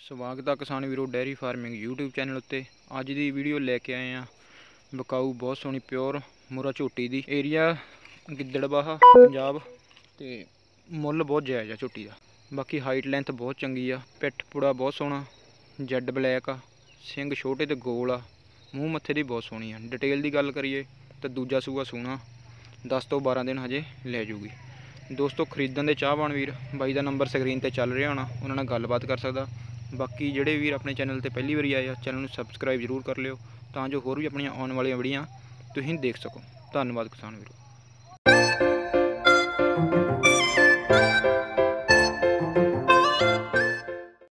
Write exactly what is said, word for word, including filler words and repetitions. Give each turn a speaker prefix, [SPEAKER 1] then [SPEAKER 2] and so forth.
[SPEAKER 1] स्वागत है किसान वीरो डेयरी फार्मिंग यूट्यूब चैनल उत्ते। अज की वीडियो लैके आए हैं बकाऊ बहुत सोहनी प्योर मुरा झोटी दी। एरिया गिद्दड़बाहा पंजाब ते मुੱਲ बहुत जायज़ है झोटी का। बाकी हाइट लेंथ बहुत चंगी आ, पिठ पुड़ा बहुत सोहना, जैड ब्लैक आ, सिंग छोटे तो गोल आ, मूँह मत्थे दी बहुत सोहनी आ। डिटेल की गल करिए तो दूजा सूआ सूना दस तो बारह दिन हजे लै जूगी। दोस्तों खरीदण दे चाहवान वीर बाई का नंबर स्क्रीन पर चल रहा होना, उन्होंने गलबात कर सकता। बाकी जोड़े वीर अपने चैनल पर पहली बारी आए चैनल में सबसक्राइब जरूर कर लियो, तां जो होर भी अपन आने वाली वीडियो तुसीं देख सको। धन्यवाद किसान वीरों।